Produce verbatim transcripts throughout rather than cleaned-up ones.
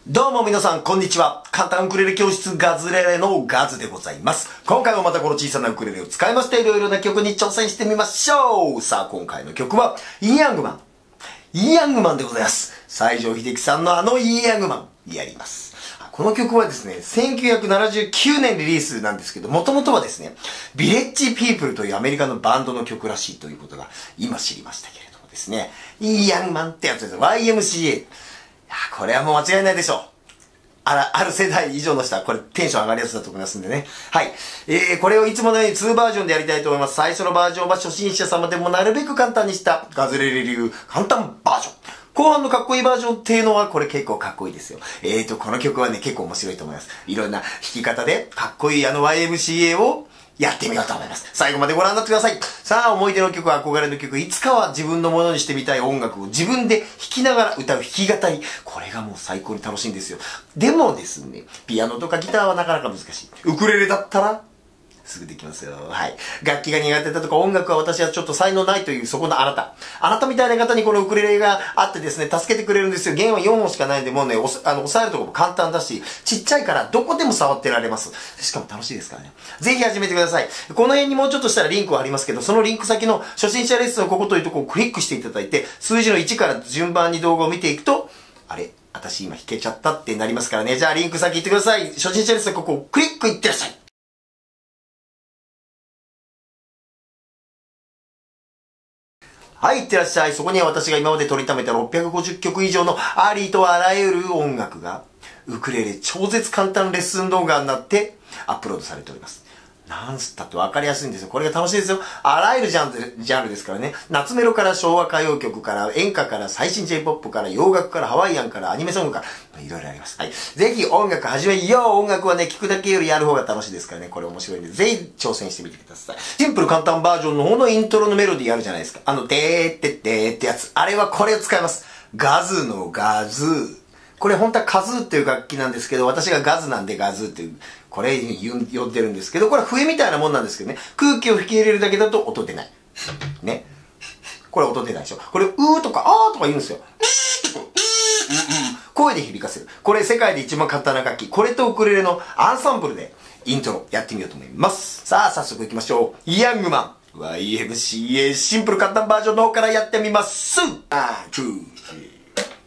どうも皆さん、こんにちは。簡単ウクレレ教室ガズレレのガズでございます。今回もまたこの小さなウクレレを使いまして、いろいろな曲に挑戦してみましょう。さあ、今回の曲は、イーヤングマン。イーヤングマンでございます。西城秀樹さんのあのイーヤングマン、やります。この曲はですね、せんきゅうひゃくななじゅうきゅうねんリリースなんですけど、もともとはですね、ビレッジピープルというアメリカのバンドの曲らしいということが、今知りましたけれどもですね、イーヤングマンってやつです。ワイエムシーエー。いやこれはもう間違いないでしょう。あら、ある世代以上の人は、これテンション上がるやつだと思いますんでね。はい。えー、これをいつものようににバージョンでやりたいと思います。最初のバージョンは初心者様でもなるべく簡単にしたガズレレ流簡単バージョン。後半のかっこいいバージョンっていうのはこれ結構かっこいいですよ。えーと、この曲はね、結構面白いと思います。いろんな弾き方でかっこいいあの ワイエムシーエー をやってみようと思います。最後までご覧になってください。さあ、思い出の曲、憧れの曲、いつかは自分のものにしてみたい音楽を自分で弾きながら歌う弾き語り。これがもう最高に楽しいんですよ。でもですね、ピアノとかギターはなかなか難しい。ウクレレだったらすぐできますよ。はい。楽器が苦手だとか音楽は私はちょっと才能ないというそこのあなた。あなたみたいな方にこのウクレレがあってですね、助けてくれるんですよ。弦はよんほんしかないんで、もうね、おあの、押さえるところも簡単だし、ちっちゃいからどこでも触ってられます。しかも楽しいですからね。ぜひ始めてください。この辺にもうちょっとしたらリンクはありますけど、そのリンク先の初心者レッスンのここというところをクリックしていただいて、数字のいちから順番に動画を見ていくと、あれ私今弾けちゃったってなりますからね。じゃあリンク先行ってください。初心者レッスンここをクリックいってらっしゃい。はい、いってらっしゃい。そこには私が今まで取りためたろっぴゃくごじゅっきょく以上のありとあらゆる音楽が、ウクレレ超絶簡単レッスン動画になってアップロードされております。なんつったって分かりやすいんですよ。これが楽しいですよ。あらゆるジャンル、ジャンルですからね。夏メロから昭和歌謡曲から演歌から最新 ジェイポップ から洋楽からハワイアンからアニメソングからいろいろあります。はい。ぜひ音楽始めよう。音楽はね、聴くだけよりやる方が楽しいですからね。これ面白いんで、ぜひ挑戦してみてください。シンプル簡単バージョンの方のイントロのメロディーあるじゃないですか。あの、でーってでーってやつ。あれはこれを使います。ガズのガズー。これ本当はカズーっていう楽器なんですけど、私がガズなんでガズーっていう、これ呼んでるんですけど、これは笛みたいなもんなんですけどね、空気を吹き入れるだけだと音出ない。ね。これ音出ないでしょ。これ、うーとかあーとか言うんですよ。声で響かせる。これ世界で一番簡単な楽器。これとウクレレのアンサンブルでイントロやってみようと思います。さあ、早速行きましょう。ヤングマン ワイエムシーエー シンプル簡単バージョンの方からやってみます。ワン、ツー、スリー。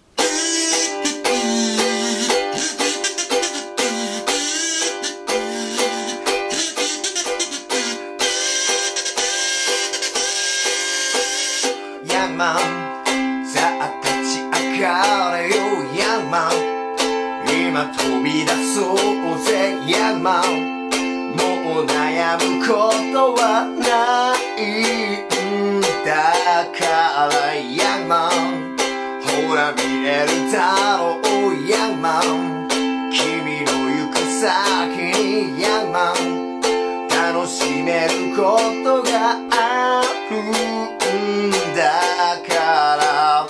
ヤングマン、さあ立ち上がれよヤングマン、今飛び出そうぜヤングマン、もう悩むことはないんだからヤングマン、ほら見えるだろうヤングマン、君の行く先にヤングマン、楽しめることがあるだから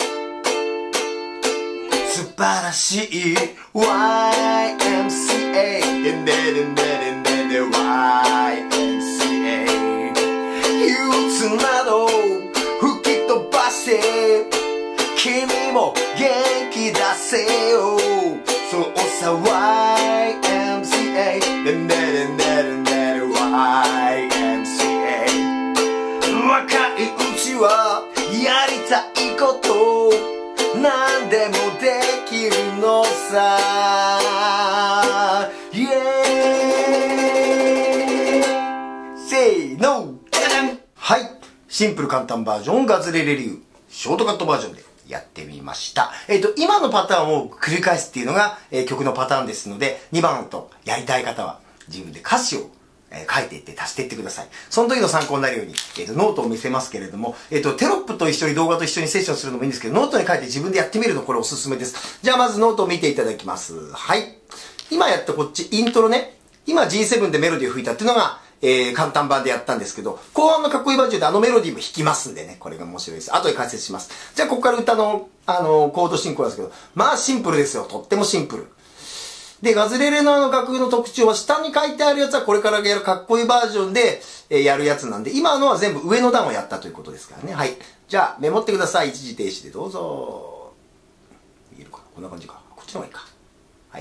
素晴らしい ワイエムシーエー でんででんででんでで ワイエムシーエー 憂鬱など吹き飛ばして君も元気出せよ、そうさ ワイエムシーエー でんででんででんでで ワイエムシーエー 若いうちはやりたいこと何でもできるのさ、イエーイ、せーの、はい、シンプル簡単バージョンガズレレ流ショートカットバージョンでやってみました。えっと、今のパターンを繰り返すっていうのが、えー、曲のパターンですので、にばんとやりたい方は自分で歌詞をえー、書いていって足していってください。その時の参考になるように、えっと、ノートを見せますけれども、えっと、テロップと一緒に動画と一緒にセッションするのもいいんですけど、ノートに書いて自分でやってみるのこれおすすめです。じゃあまずノートを見ていただきます。はい。今やったこっち、イントロね。今 ジーセブン でメロディーを吹いたっていうのが、えー、簡単版でやったんですけど、後半のかっこいいバージョンであのメロディーも弾きますんでね、これが面白いです。後で解説します。じゃあここから歌の、あのー、コード進行なんですけど、まあシンプルですよ。とってもシンプル。で、ガズレレのあの楽譜の特徴は、下に書いてあるやつはこれからやるかっこいいバージョンで、えー、やるやつなんで、今のは全部上の段をやったということですからね。はい。じゃあ、メモってください。一時停止でどうぞ。見えるかなこんな感じか。こっちの方がいいか。 はい。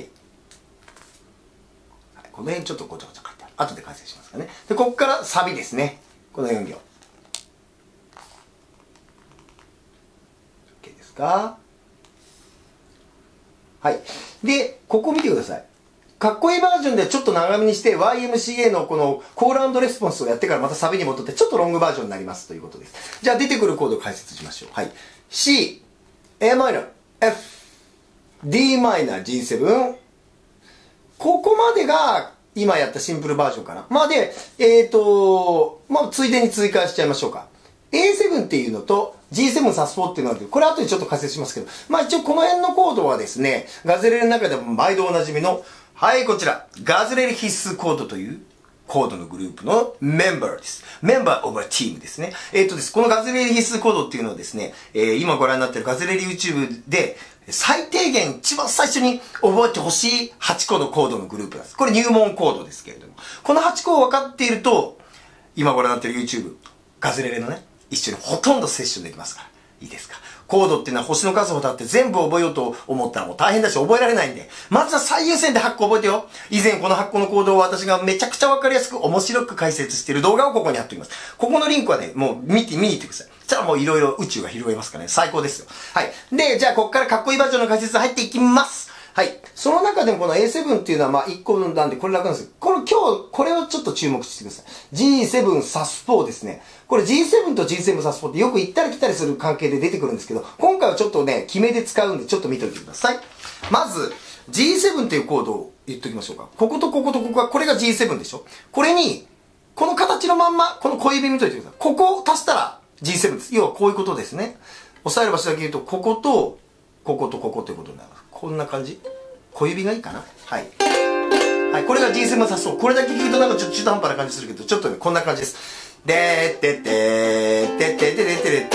この辺ちょっとごちゃごちゃ書いてある。後で解説しますからね。で、ここからサビですね。このよん行。OK ですか？はい。で、ここ見てください。かっこいいバージョンでちょっと長めにして ワイエムシーエー のこのコール&レスポンスをやってからまたサビに戻ってちょっとロングバージョンになりますということです。じゃあ出てくるコードを解説しましょう。はい。C、エーマイナー、F、ディーマイナー、ジーセブン。ここまでが今やったシンプルバージョンかな。まあで、えっと、まあついでに追加しちゃいましょうか。エーセブン っていうのと ジーセブン サスフォーっていうのがあるんで、これ後でちょっと解説しますけど、まあ一応この辺のコードはですね、ガズレレの中でも毎度おなじみの、はい、こちら、ガズレレ必須コードというコードのグループのメンバーです。メンバーオブチームですね。えっとです、このガズレレ必須コードっていうのはですね、えー、今ご覧になっているガズレレ YouTube で、最低限一番最初に覚えてほしいはちこのコードのグループなんです。これ入門コードですけれども。このはちこを分かっていると、今ご覧になっている YouTube、ガズレレのね、一緒にほとんどセッションできますから。いいですか？コードっていうのは星の数ほどあって全部覚えようと思ったらもう大変だし覚えられないんで、まずは最優先ではっこ覚えてよ。以前このはっこのコードを私がめちゃくちゃわかりやすく面白く解説している動画をここに貼っておきます。ここのリンクはね、もう見て、見に行ってください。そしたらもういろいろ宇宙が広げますからね、最高ですよ。はい。で、じゃあここからかっこいいバージョンの解説入っていきます。はい。その中でもこの エーセブン っていうのはまあいっこなんでこれ楽なんですけど、この今日、これをちょっと注目してください。ジーセブン サスフォー ですね。これ ジーセブン と ジーセブン サスフォーってよく行ったり来たりする関係で出てくるんですけど、今回はちょっとね、決めで使うんでちょっと見ておいてください。まず、ジーセブン っていうコードを言っておきましょうか。こことこことここが、これが ジーセブン でしょ。これに、この形のまんま、この小指見といてください。ここを足したら ジーセブン です。要はこういうことですね。押さえる場所だけ言うと、ここと、こことここということになります。こんな感じ。小指がいいかな。はい。はい、これが ジーセブン サスフォー。これだけ聞くとなんかちょっと中途半端な感じするけど、ちょっとね、こんな感じです。でーてってーてってってってって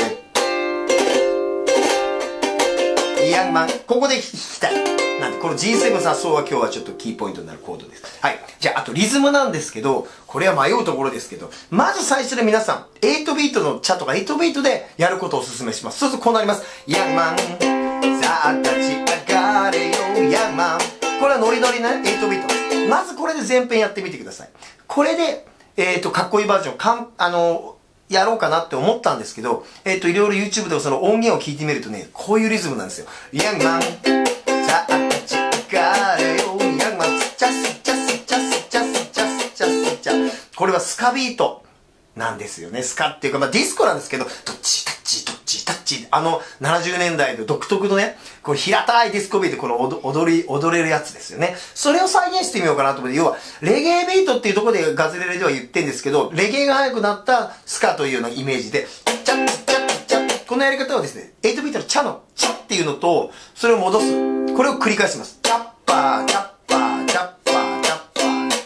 ってヤングマン、ここで弾きたい。なんで、この ジーセブン サスフォーは今日はちょっとキーポイントになるコードです。はい。じゃあ、あとリズムなんですけど、これは迷うところですけど、まず最初で皆さん、はちビートのチャとかはちビートでやることをお勧めします。そうするとこうなります。ヤングマン、さあ立ち上がれよ、ヤングマン。これはノリノリなはちビート。まずこれで前編やってみてください。これで、えっと、かっこいいバージョン、かん、あの、やろうかなって思ったんですけど、えっと、いろいろ YouTube でもその音源を聞いてみるとね、こういうリズムなんですよ。ヤングマン、さあ立ち上がれよ、ヤングマン、スチャスチャスチャスチャスチャスチャスチャ。これはスカビートなんですよね。スカっていうか、まあディスコなんですけど、どっちタッチ、どっちタッチ、あの、ななじゅうねんだいの独特のね、これ平たいディスコビート、この踊り、踊れるやつですよね。それを再現してみようかなと思って、要は、レゲエビートっていうところでガズレレでは言ってんですけど、レゲエが速くなったスカというようなイメージで、チャッチャッチャッ、このやり方はですね、はちビートのチャの、チャっていうのと、それを戻す。これを繰り返します。チャッパー、チャッパー、チャッパー、チャッパ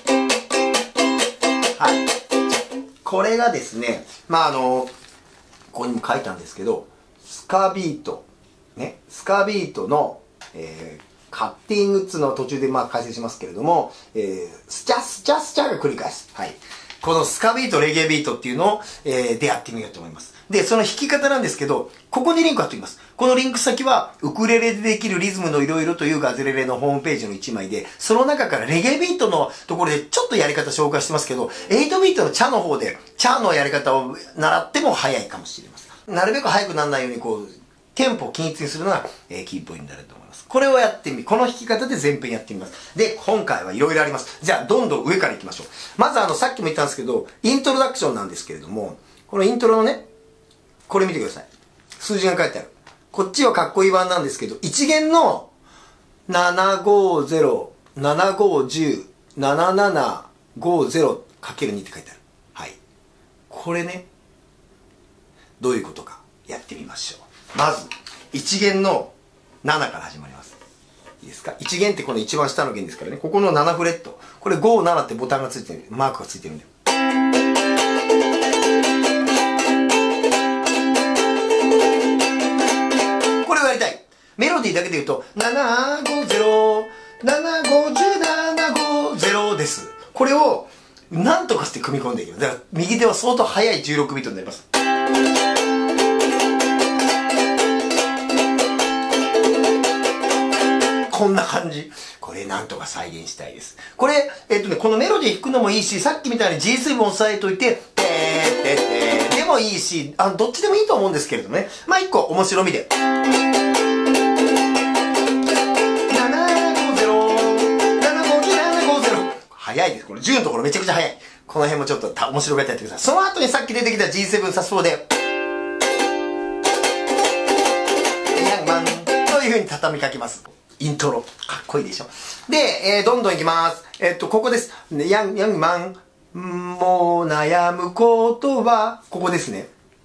ー。はい。これがですね、まああの、ここにも書いたんですけど、スカビート、ね、スカビートの、えー、カッティングっつうのを途中でまあ解説しますけれども、えー、スチャスチャスチャが繰り返す。はい。このスカビート、レゲエビートっていうのを、えー、でやってみようと思います。で、その弾き方なんですけど、ここにリンク貼っておきます。このリンク先は、ウクレレでできるリズムのいろいろというガズレレのホームページのいちまいで、その中からレゲエビートのところでちょっとやり方紹介してますけど、はちビートのチャの方で、チャのやり方を習っても早いかもしれません。なるべく早くならないように、こう、テンポを均一にするのが、えー、キーポイントになると思います。これをやってみ、この弾き方で前編やってみます。で、今回はいろいろあります。じゃあ、どんどん上から行きましょう。まずあの、さっきも言ったんですけど、イントロダクションなんですけれども、このイントロのね、これ見てください。数字が書いてある。こっちはかっこいい版なんですけど、一弦のななごゼロ、ななごいち、ななななごゼロかけるに って書いてある。はい。これね、どういうことかやってみましょう。まず、一弦のななから始まります。いいですか？一弦ってこの一番下の弦ですからね。ここのななフレット。これご、ななってボタンがついてる。マークがついてるんだよ。メロディーだけで言うと、ななごゼロ、ななごゼロ、ななごゼロです。これを、なんとかして組み込んでいきます。だから、右手は相当速いじゅうろくビートになります。こんな感じ。ここれなんとか再現したいです。これ、えっとね、このメロディー弾くのもいいし、さっきみたいに ジーセブン 押さえといて、てーてーてーでもいいし、あの、どっちでもいいと思うんですけれどもね。まあ、一個面白みで。早いです。これじゅうのところめちゃくちゃ早い。この辺もちょっと面白がってやってください。その後にさっき出てきた ジーセブン サスフォーで、ヤングマンという風に畳みかけます。イントロ。かっこいいでしょ。で、えー、どんどんいきます。えー、っと、ここです。ヤン、ヤングマン、もう悩むことは、ここですね。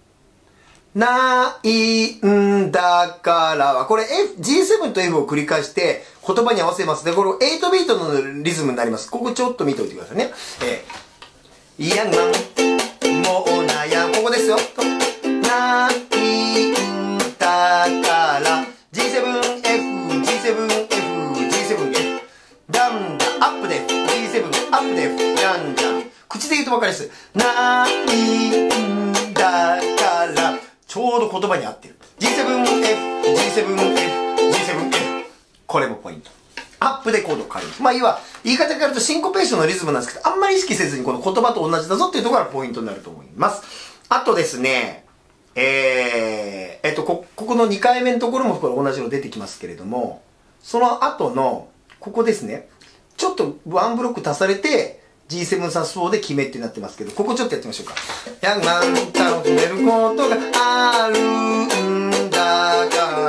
ないんだからは、これ F、ジーセブン と F を繰り返して言葉に合わせます。で、これはちビートのリズムになります。ここちょっと見ておいてくださいね。えー、ヤングマン、もう悩む、ここですよ。ないんだから、ジーセブンエフ、ジーセブンエフ、ジーセブンエフ、ダンダン、アップで ジーセブン、アップでダンダン。口で言うと分かりやすい。ないんだから、ちょうど言葉に合ってる。ジーセブンエフ、ジーセブンエフ、ジーセブンエフ。これもポイント。アップでコードを変える。まあ、いわ、言い方変えるとシンコペーションのリズムなんですけど、あんまり意識せずにこの言葉と同じだぞっていうところがポイントになると思います。あとですね、えー、えっと、こ、ここのにかいめのところもこれ同じの出てきますけれども、その後の、ここですね、ちょっとワンブロック足されて、ジーセブン サスフォーで決めってなってますけど、ここちょっとやってみましょうか。ヤングマン楽しめることがあるんだから。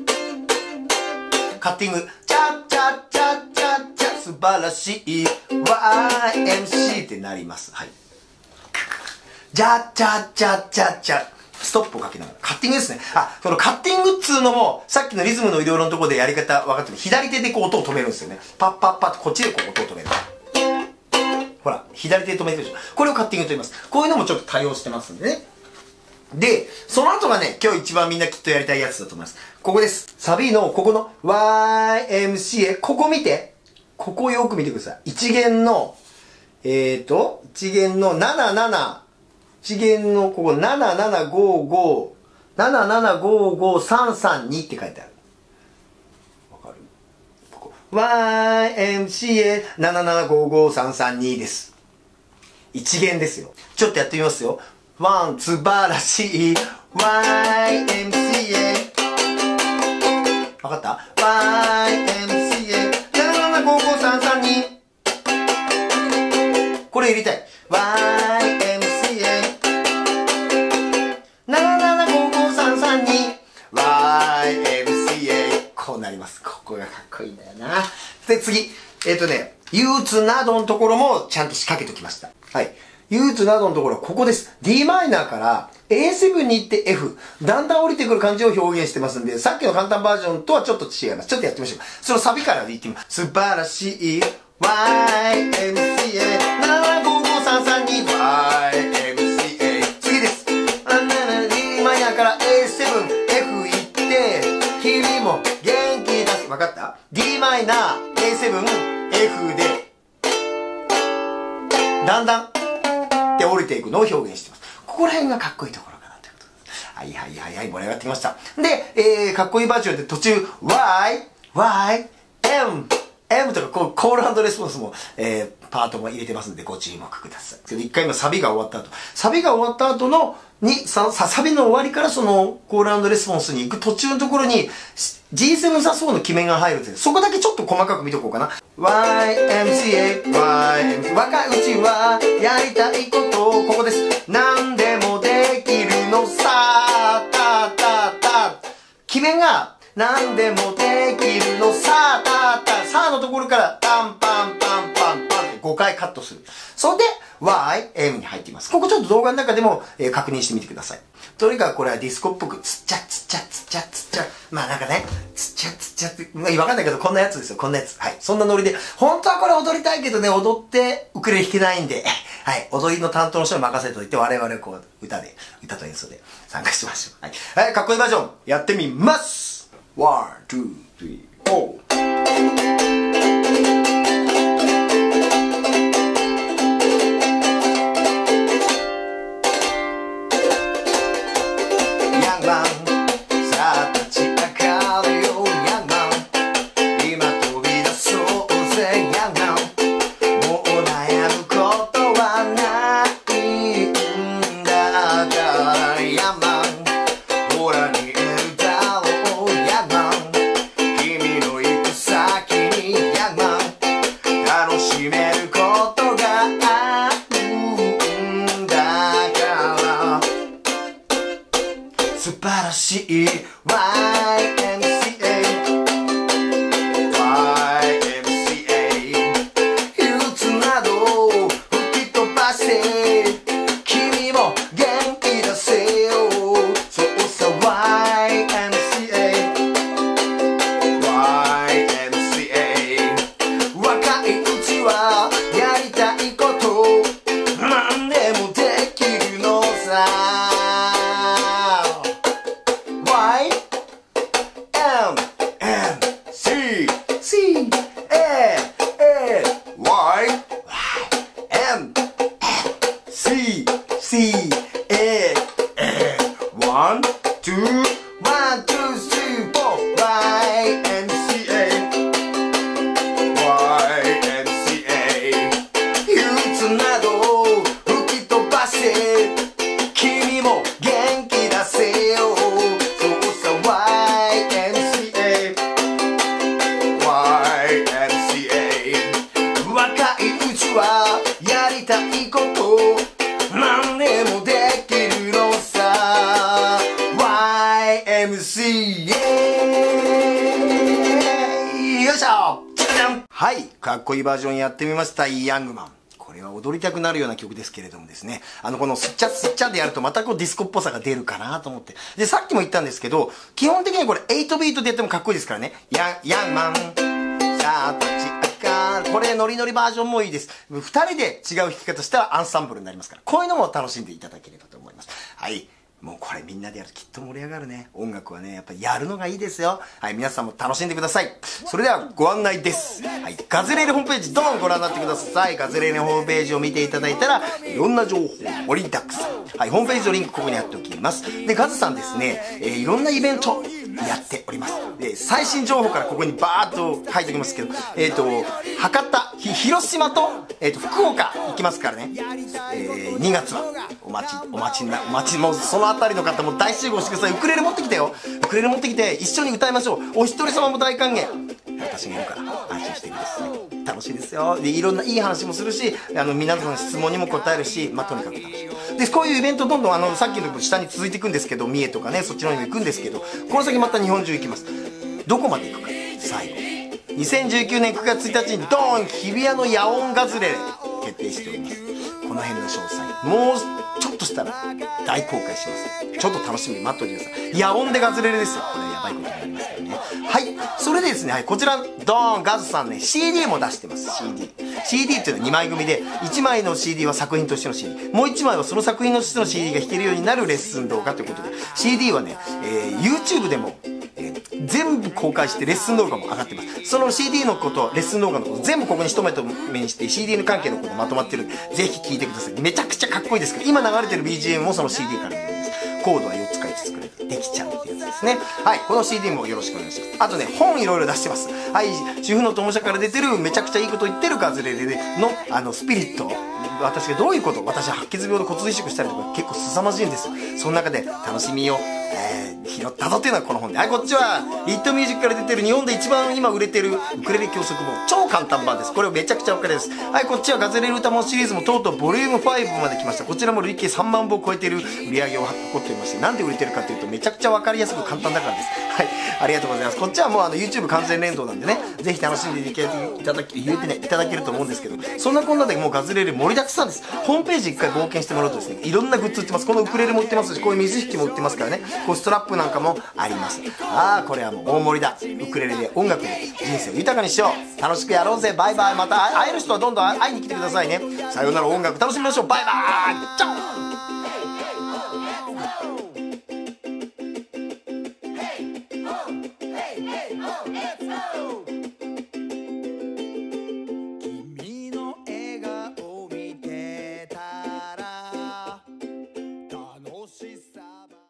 カッティング。チャチャチャチャチャ素晴らしい ワイエムシー ってなります。はい。チャチャチャチャチャ。ストップをかけながら。カッティングですね。あ、そのカッティングっつうのも、さっきのリズムのいろいろなところでやり方分かってる。左手でこう音を止めるんですよね。パッパッパッとこっちでこう音を止める。ほら、左手で止めてるでしょ。これをカッティングと言います。こういうのもちょっと対応してますんでね。で、その後がね、今日一番みんなきっとやりたいやつだと思います。ここです。サビのここの ワイエムシーエー、ここ見て。ここをよく見てください。一弦の、えーと、一弦のなななな、一弦のここななななごご、ななななごごさんさんにって書いてある。ワイエムシーエーななななごごさんさんに です。一弦ですよ。ちょっとやってみますよ。ワン、素晴らしい ワイエムシーエー。わかった？ ワイエムシーエーななななごごさんさんに。これ入れたい。ワイエムシーエーななななごごさんさんに。ワイエムシーエー。こうなります。ここがかっこいいんだよな。で、次。えっとね、憂鬱などのところもちゃんと仕掛けておきました。はい。憂鬱などのところはここです。ディーマイナーから エーセブン に行って F。だんだん降りてくる感じを表現してますんで、さっきの簡単バージョンとはちょっと違います。ちょっとやってみましょう。そのサビから言ってみます。素晴らしい ワイエムシーエーななななごごさんさんに ワイエムシーエー。次です。ディーマイナーから エーセブン、F 行って、君も元気出す。わかった？ D マイナー、エーセブン、F で、だんだんって降りていくのを表現しています。ここら辺がかっこいいところかなということです。はいはいはいはい、盛り上がってきました。で、えー、かっこいいバージョンで途中、Y、Y、M、M とかこうコール&レスポンスも、えー、パートも入れてますんでご注目ください。一回今サビが終わった後、サビが終わった後の、に、さ、サビの終わりからそのコール&レスポンスに行く途中のところに ジーセブン サスフォーの決めが入るんです。そこだけちょっと細かく見とこうかな。ワイエムシーエー、ワイエムシーエー、若いうちはやりたいことをここです。何でもできるのさ、たたた。決めが何でもできるのさ、たた、さのところからパンパンパンパンパンってごかいカットする。それで ワイエム に入っています。ここちょっと動画の中でも、えー、確認してみてください。とにかくこれはディスコっぽく、つっちゃつっちゃつっちゃつっちゃ。まあなんかね、つっちゃつっちゃって、まあわかんないけどこんなやつですよ、こんなやつ。はい。そんなノリで、本当はこれ踊りたいけどね、踊ってウクレレ弾けないんで、はい。踊りの担当の人に任せといて、我々こう、歌で、歌と演奏で参加しましょう。はい。はい、かっこいいバージョン、やってみますワン、ツー、スリー、フォー。さあ立ち上がれよヤングマン、今飛び出そう晴らしい ワイエムシーエー ワイエムシーエー 憂鬱など吹き飛ばして君も元気出せよそうさ ワイエムシーエー ワイエムシーエー 若いうちはやりたいこと何でもできるのさOne, two, one, two, three, four,ワイエムシーエー ワイエムシーエー 憂鬱など吹き飛ばして君も元気出せよそうさ ワイエムシーエー ワイエムシーエー 若いうちはやりたいこと何でもできるのさ ワイエムシーエー よいしょじゃじゃんはい、かっこいいバージョンやってみました、ヤングマン。これは踊りたくなるような曲ですけれどもですね、あのこのスッチャスッチャでやるとまたこうディスコっぽさが出るかなと思って。で、さっきも言ったんですけど、基本的にこれはちビートでやってもかっこいいですからね。ヤン、ヤンマン、さあ立ち上がる。これノリノリバージョンもいいです。二人で違う弾き方したらアンサンブルになりますから、こういうのも楽しんでいただければと思います。はい。もうこれみんなでやるときっと盛り上がるね。音楽はね、やっぱりやるのがいいですよ。はい、皆さんも楽しんでください。それではご案内です。はい、ガズレレホームページ、どんご覧になってください。ガズレレホームページを見ていただいたら、いろんな情報盛りだくさん。はい、ホームページのリンクここに貼っておきます。で、ガズさんですね、えー、いろんなイベントやっております。で、最新情報からここにバーッと書いておきますけど、えっ、ー、と、博多、ひ広島と、えっ、ー、と、福岡行きますからね。えー、にがつは、お待ち、お待ちな、お待ち、もうそのあたりの方も大集合してください。ウクレレ持ってきてよ。ウクレレ持ってきて、一緒に歌いましょう。お一人様も大歓迎。私がいるから、安心してください。楽しいですよ。で、いろんないい話もするし、あの、皆さんの質問にも答えるし、まあ、とにかく楽しい。で、こういうイベントどんどん、あの、さっきの下に続いていくんですけど、三重とかね、そっちの方にも行くんですけど、この先また日本中行きます。どこまで行くか、最後。にせんじゅうきゅうねんくがつついたちにドーン日比谷の野音ガズレレ決定しております。この辺の詳細もうちょっとしたら大公開します。ちょっと楽しみに待っておいてください。野音でガズレレですよ。これやばいことになりますからね。はい、それでですね、はい、こちらドーンガズさんね シーディー も出してます。 シーディー シーディー っていうのはにまい組で、いちまいの シーディー は作品としての シーディー、 もういちまいはその作品としての シーディー が弾けるようになるレッスン動画ということで、 シーディー はね、えー、YouTube でも全部公開してレッスン動画も上がってます。その シーディー のこと、レッスン動画のこと全部ここに一目と目にして シーディー の関係のことまとまってるんで、ぜひ聴いてください。めちゃくちゃかっこいいですから、今流れてる ビージーエム もその シーディー から見るんです。コードはよっつ書いて作れてできちゃうってやつですね。はい、この シーディー もよろしくお願いします。あとね、本いろいろ出してます。はい、主婦の友社から出てるめちゃくちゃいいこと言ってるガズレレのあのスピリット、私がどういうこと、私は白血病で骨髄移植したりとか結構凄まじいんですよ。その中で楽しみを、えー、拾ったぞっていうのはこの本で。はい、こっちはヒットミュージックから出てる日本で一番今売れてるウクレレ教則本、超簡単版です。これめちゃくちゃお金です。はい、こっちはガズレレ歌もシリーズもとうとうボリュームファイブまで来ました。こちらも累計さんまんぼを超えてる売り上げを誇っておりまして、なんで売れてるかというとめちゃくちゃわかりやすく簡単だからです。はい、ありがとうございます。こっちはもうあの YouTube 完全連動なんでね、ぜひ楽しんでいただき、言えてね、いただけると思うんですけど、そんなこんなでもうガズレレ盛りだくさんです。ホームページ一回冒険してもらうとですね、いろんなグッズ売ってます。このウクレレも売ってますし、こういう水引きも売ってますからね、こうストラップなんかもあります。ああ、これはもう大盛りだ。ウクレレで音楽で人生を豊かにしよう。楽しくやろうぜ。バイバイ。また会える人はどんどん会いに来てくださいね。さようなら。音楽楽しみましょう。バイバイ。チャオ。君の笑顔見てたら楽しさ